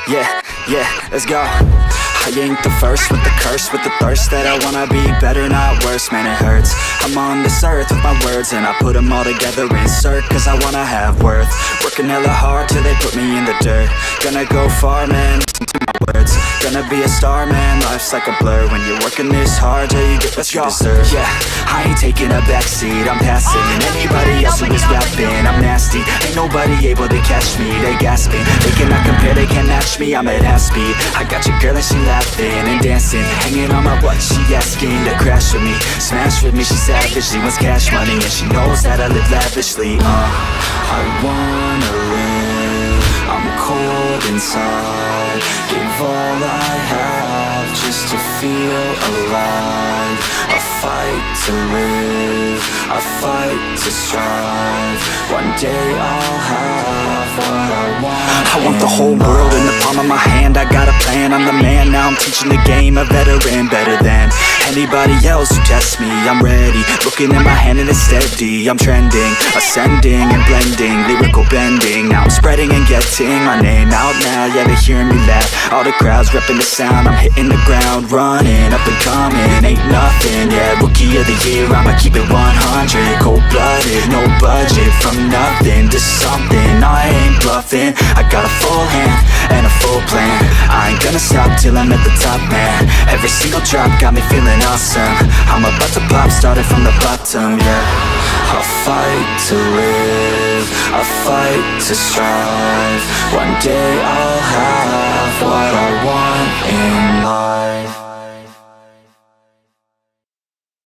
Yeah, yeah, let's go. I ain't the first with the curse, with the thirst that I wanna be better, not worse, man it hurts. I'm on this earth with my words and I put them all together, insert, cause I wanna have worth. Working hella hard till they put me in the dirt. Gonna go far, man, listen to my words. Gonna be a star, man, life's like a blur. When you're working this hard till you get what you deserve. Yeah, I ain't taking a backseat, I'm passing anybody else who is rapping. I'm nasty, ain't nobody able to catch me. They gasping, they cannot compare, they can't match me. I'm at half speed, I got your girl and she laughing and dancing, hanging on my butt, she asking to crash with me, smash with me, she savage, she wants cash money, and she knows that I live lavishly. I wanna live, I'm cold inside, give all I have just to feel alive. I fight to live, I fight to strive, one day I'll have what I want. I want the whole world in the palm of my hand, I got a plan, I'm the man, now I'm teaching the game, a veteran, better than anybody else who tests me. I'm ready, looking in my hand and it's steady, I'm trending, ascending and blending, lyrical bending, now I'm spreading and getting my name out now, yeah they hearing me laugh, all the crowds repping the sound, I'm hitting the ground, running, up and coming, ain't nothing, yeah, rookie of the year, I'ma keep it 100, cold-blooded, no budget, from nothing to something, I ain't bluffing, I got a full hand and a full plan, I ain't gonna stop till I'm at the top, man, every single drop got me feeling awesome, I'm about to pop, started from the bottom, yeah, I'll fight to live, I'll fight to strive, one day I'll have what I want in life.